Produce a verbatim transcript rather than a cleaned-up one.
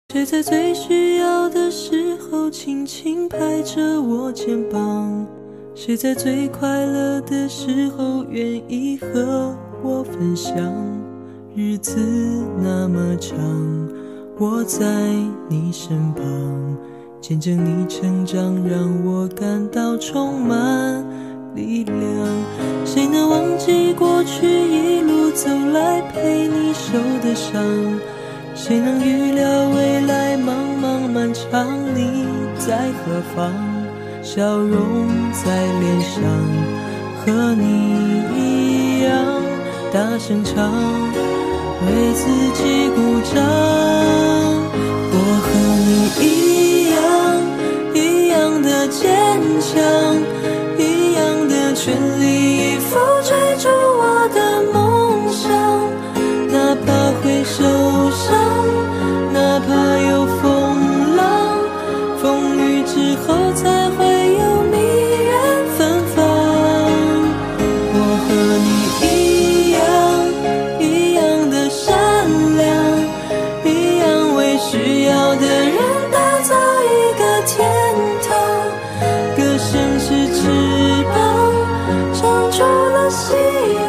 谁在最需要的时候轻轻拍着我肩膀？谁在最快乐的时候愿意和我分享？日子那么长，我在你身旁，见证你成长，让我感到充满力量。谁能忘记过去一路走来陪你受的伤？谁能预料未来茫茫漫长，你在何方？笑容在脸上，和你一样大声唱，为自己鼓掌。我和你一样，一样的坚强，一样的全力以赴追逐我的梦想。哪怕会受伤，哪怕有风浪，风雨之后才会有蜜源芬芳。我和你一样，一样的善良，一样为需要的人打造一个天堂。歌声是翅膀，撑住了夕阳。